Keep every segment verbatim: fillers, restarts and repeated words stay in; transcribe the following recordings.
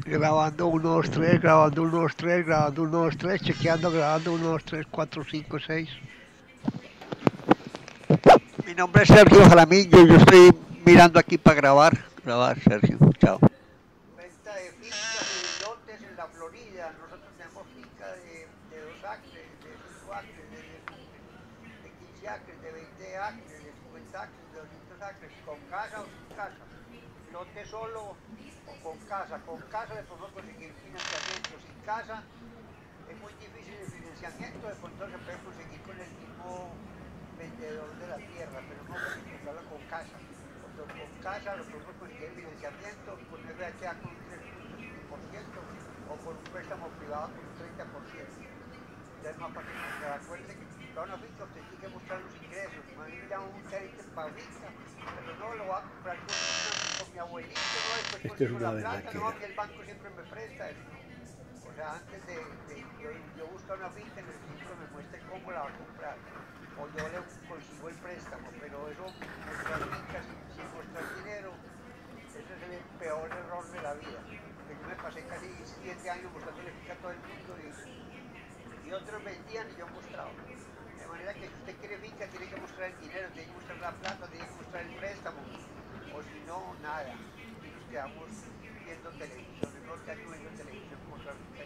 Grabando uno, dos, tres, grabando uno, dos, tres, grabando uno, dos, tres, chequeando, grabando uno, dos, tres, cuatro, cinco, seis. Mi nombre es Sergio Jaramillo, yo estoy mirando aquí para grabar. Grabar, Sergio, chao. Venta de fincas y lotes en la Florida. Nosotros tenemos finca de, de dos acres, de cinco acres, de, de quince acres, de veinte acres, de cincuenta acres, de doscientos acres, con casa o sin casa. Lote solo o con casa. Con casa le podemos conseguir financiamiento. Sin casa es muy difícil el financiamiento, de pronto se puede conseguir con el mismo vendedor de la tierra, pero no puede comprarlo con casa. Cuando con casa lo podemos conseguir financiamiento, con F H A con un tres punto cinco por ciento o con un préstamo privado con un treinta por ciento. Ya es más fácil comprar. Acuérdense que para una finca usted tiene que mostrar los ingresos. Me han llamado un gerente para finca, pero no lo va a comprar con, con mi abuelito, no, después Esto es consigo una la plata, no, a berraquera. mí el banco siempre me presta eso, no. O sea, antes de, de yo, yo buscar una finca, necesito que me muestre cómo la va a comprar. O yo le consigo el préstamo, pero eso, mostrar fincas sin, sin mostrar dinero, ese es el peor error de la vida. Porque yo me pasé casi siete años mostrándole finca a todo el mundo y, y otros vendían y yo mostraba. De manera que si usted quiere finca, tiene que mostrar el dinero, tiene que mostrar la plata, tiene que mostrar el préstamo. O si no, nada. Y nos quedamos viendo televisión, es mejor que viendo televisión mostrar finca.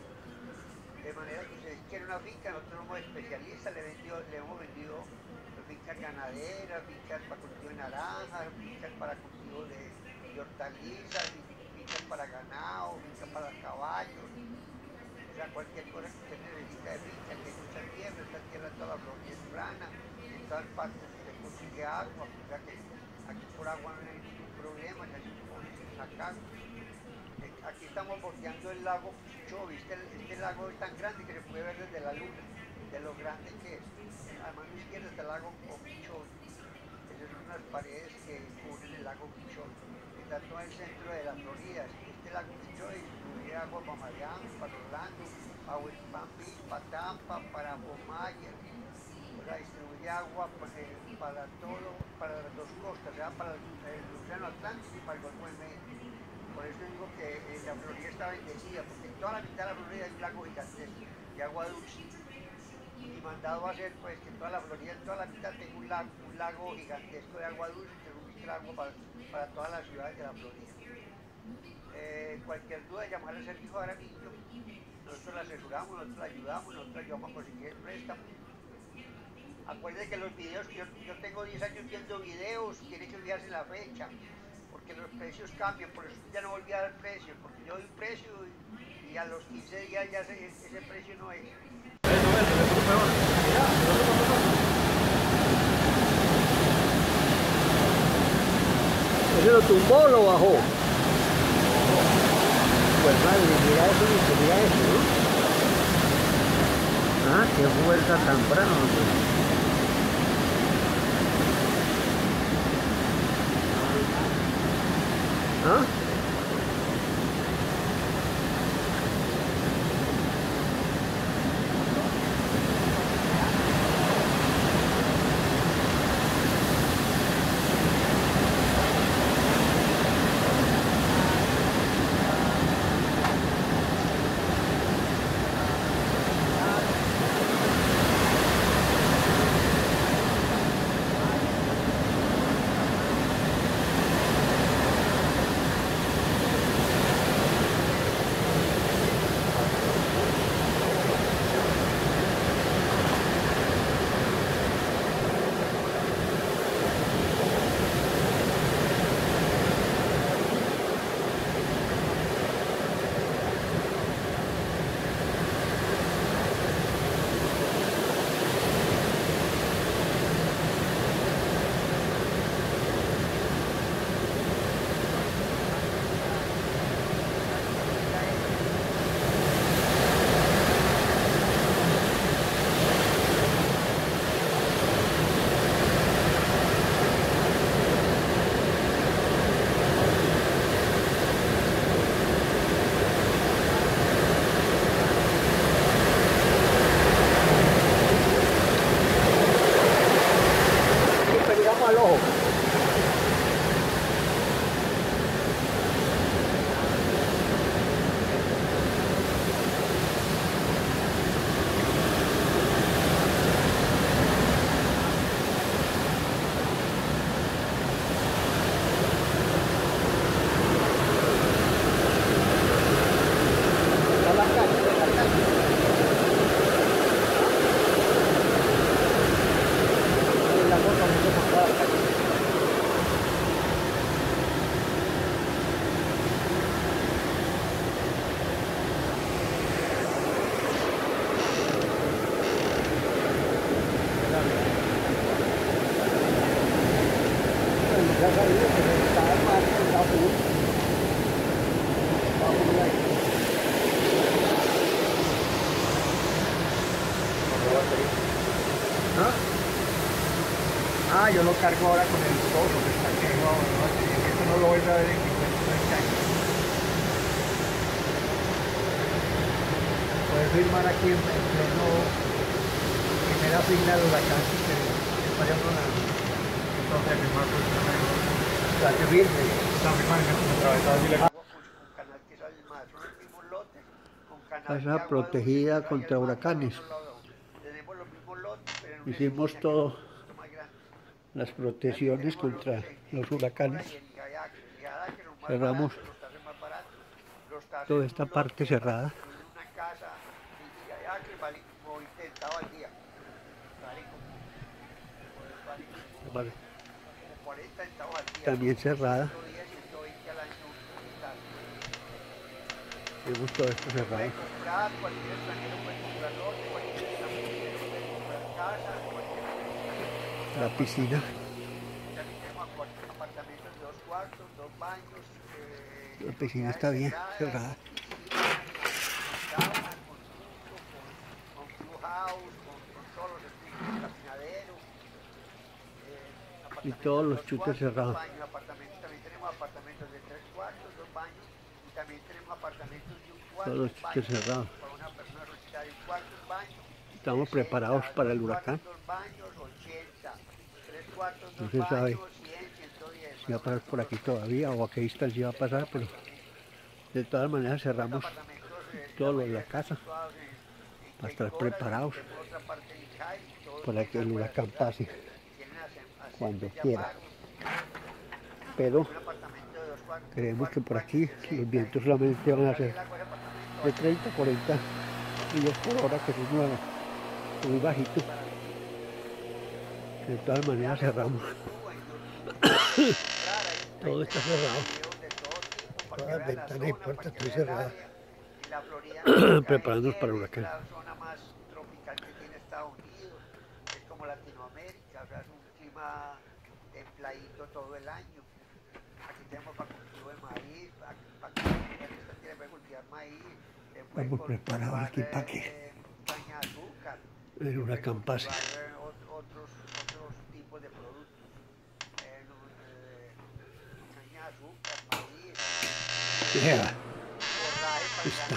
De manera que si usted quiere una finca, nosotros somos especialistas, le, vendió, le hemos vendido fincas ganaderas, fincas para cultivo de naranjas, fincas para cultivo de, de hortalizas, fincas para ganado, fincas para caballos. O sea, cualquier cosa que usted necesita de finca, que hay mucha tierra, esta tierra toda la Florida es plana, en todas partes usted consigue agua, o sea que aquí por agua no hay ningún problema, ya se pone sin sacar. Aquí estamos bordeando el lago Pichó, ¿viste? Este lago es tan grande que se puede ver desde la luna, de lo grande que es. A la mano izquierda está el lago Pichó. Esas son unas paredes que cubren el lago Pichó. Está todo el centro de la Florida. Este lago Pichó distribuye agua para Miami, para Orlando, para West Palm Beach, para Tampa, para Bomaya. O sea, distribuye agua para todo, para las dos costas, o sea, para el Océano Atlántico y para el Golfo de México. Por eso digo que eh, la Florida está bendecida, porque en toda la mitad de la Florida hay un lago gigantesco de agua dulce. Y mandado a hacer pues que en toda la Florida, en toda la mitad tenga un lago, un lago gigantesco de agua dulce que suministra agua para, para todas las ciudades de la Florida. Eh, cualquier duda, llamar al Sergio Jaramillo, nosotros la asesoramos, nosotros la ayudamos, nosotros la ayudamos a conseguir el préstamo. Acuérdense que los videos, yo, yo tengo diez años viendo videos, tiene que olvidarse la fecha, porque los precios cambian, por eso ya no volví a dar precio, porque yo doy un precio y, y a los quince días ya se, ese precio no es. ¿Ese lo tumbó o lo bajó? Pues madre, mira eso, mira eso, ¿no? Ah, qué fuerza tan brava, pues. ¿Ah? yo lo cargo ahora con el coso, que está que no, no, esto no lo vuelve a ver en cincuenta años. Poder firmar aquí en pleno primera fila de huracán, que vaya con la entonces firmar por la que firme, está firmando como atravesado así le canal que sale más, son los mismos lotes, con canal Casa de agua protegida dulce, contra huracanes. tenemos los mismos lotes, pero en un Hicimos edificio todo, un poquito más grande. las protecciones contra los huracanes. Cerramos toda esta parte cerrada. Una casa en Yayacre vale como intentado al día. Vale como, vale como, Vale. como cuarenta centavos al día. También cerrada. ciento diez, ciento veinte al año. Tenemos todo esto cerrado. Puede comprar, cualquier extranjero puede comprar lote, cualquier extranjero puede comprar casa, cualquier extranjero. La piscina. También tenemos apartamentos de dos cuartos, dos baños. Eh, La piscina está bien cerrada. Sauna, con suco, con, con club house, con, con todos los estudios, caminadero. Eh, Y todos los chutes cuartos, cerrados. Baños, apartamentos, también tenemos apartamentos de tres cuartos, dos baños. Y también tenemos apartamentos de un cuarto, Todos los chutes cerrados. para una persona retirada de un cuarto, un baño. Estamos preparados para el huracán. Dos baños, ochenta. Tres cuartos, dos No se sabe baños, cien, ciento diez. si va a pasar por aquí todavía o a qué distancia va a pasar, pero de todas maneras cerramos todo lo de la casa para estar preparados para que el huracán pase cuando quiera. Pero creemos que por aquí los vientos solamente van a ser de treinta a cuarenta millas por hora, que es muy, muy bajito. De todas maneras cerramos. Todo está cerrado. Todas las ventanas y puertas están cerradas. Preparándonos para el huracán. La zona más tropical que tiene Estados Unidos, es como Latinoamérica, o sea, es un clima templadito todo el año. Aquí tenemos para cultivo de maíz, para, para que esta tierra puede cultivar maíz. Estamos preparados aquí para que caña de azúcar, el huracán pase. Otros, otros tipos de productos. Eh, caña de azúcar, maíz. Yeah. Está.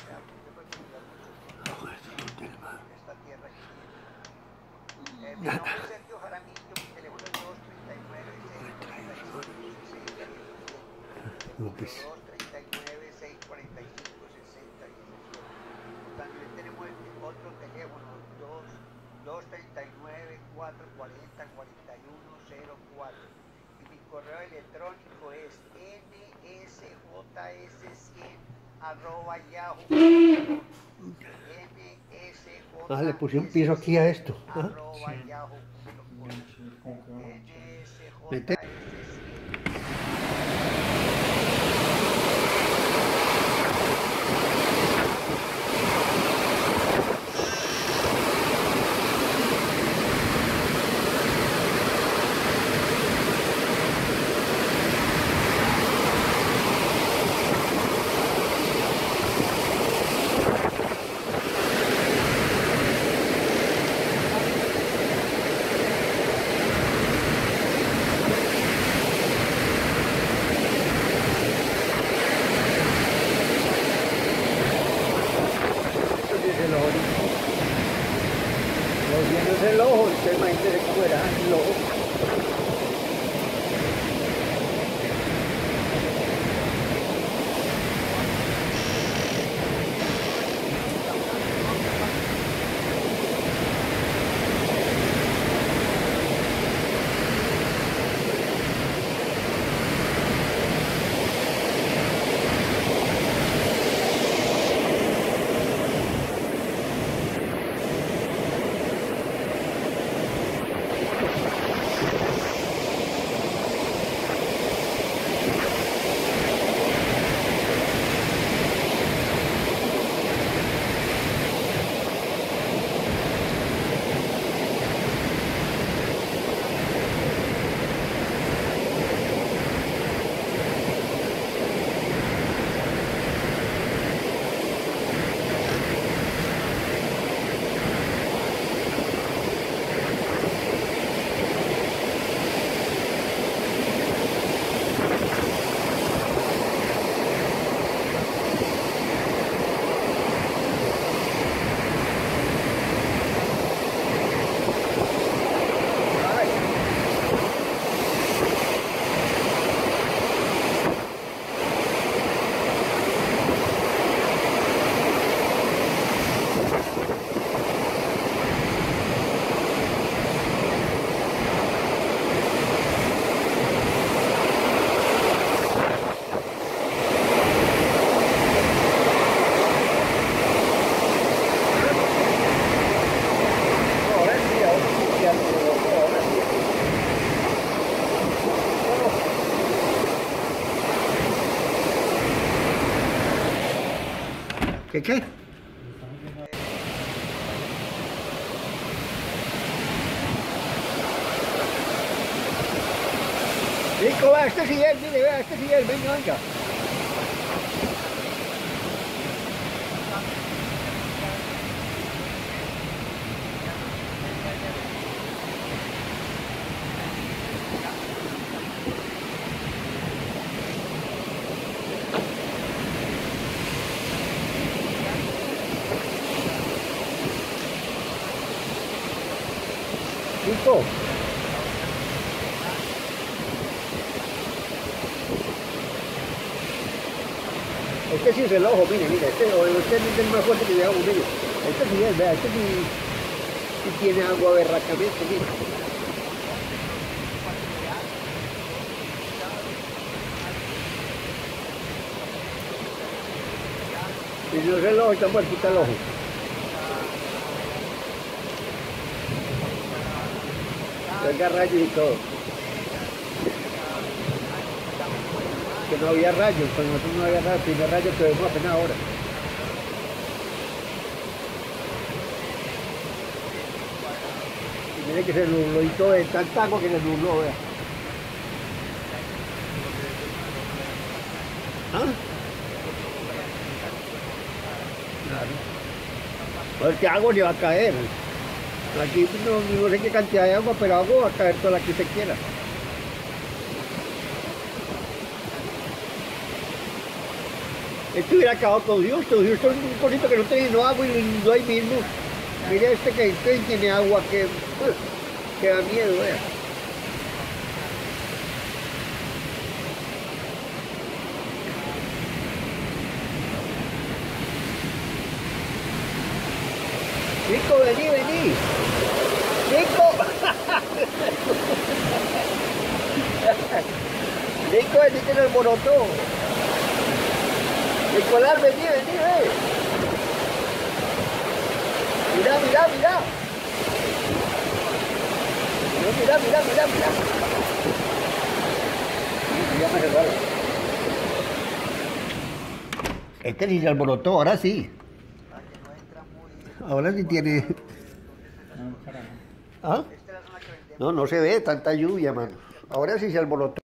Esta tierra aquí. Eh, mi nombre es Sergio Jaramillo, mi teléfono es dos treinta y nueve, seis cuarenta y cinco, sesenta y siete. dos treinta y nueve, seis cuarenta y cinco, sesenta y siete. También tenemos otro teléfono, dos treinta y nueve, cuatro cuarenta, cuarenta y uno cero cuatro. Y mi correo electrónico es n s j s cien arroba yahoo punto com. Ah, le puse un piso aquí a esto. ¿Ah? Mete. El ojo, usted imagínese cómo era el ojo. ¿Qué qué? Rico, vea, este sí es, mire, vea, este sí es, venga, venga. Rico. Este sí es el ojo, mire, mire, este, este es el más fuerte que llevamos, mire. Este sí es, vea, este sí, sí tiene agua berracamente, mire. Y no es el ojo, está muertita el ojo. Venga rayos y todo. Que no había rayos, cuando nosotros no había rayos, el primer rayo que vemos apenas ahora. Y tiene que ser nubló y todo de tanta agua que se nubló, vea. ¿Ah? Claro. Pues que agua le va a caer. Aquí no, no sé qué cantidad de agua, pero agua va a caer toda la que se quiera. Esto hubiera acabado con Houston. Houston es un cosito que no tiene no agua y no hay mismo. Mire este que este tiene agua que, que da miedo, vea. Rico, vení, vení. Rico. Rico, vení que nos alborotó. Nicolás, vení, vení, ve. Mira, mira, mira. Mira, mira, mira, mira. Ya me regalan. Este sí se alborotó, ahora sí. Ahora sí tiene... ¿Ah? No, no se ve tanta lluvia, mano. Ahora sí se alborotó.